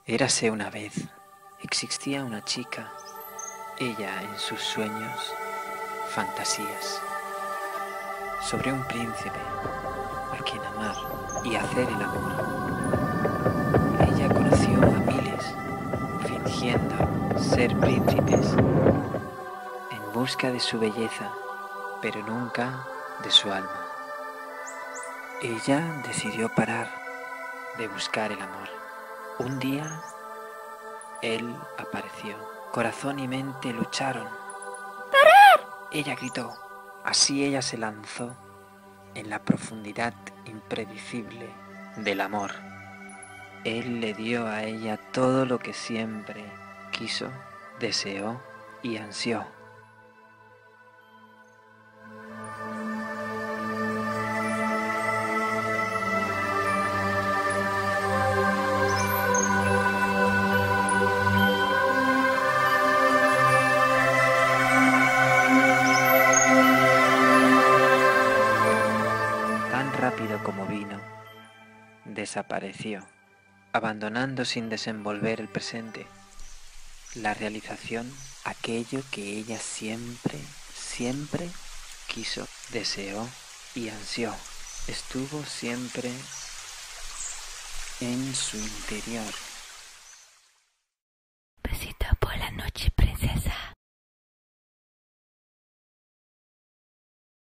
Érase una vez, existía una chica, ella en sus sueños, fantasías, sobre un príncipe a quien amar y hacer el amor. Ella conoció a miles, fingiendo ser príncipes, en busca de su belleza, pero nunca de su alma. Ella decidió parar de buscar el amor. Un día, él apareció. Corazón y mente lucharon. ¡Parar! Ella gritó. Así ella se lanzó en la profundidad impredecible del amor. Él le dio a ella todo lo que siempre quiso, deseó y ansió. Rápido como vino, desapareció, abandonando sin desenvolver el presente, la realización, aquello que ella siempre quiso, deseó y ansió. Estuvo siempre en su interior.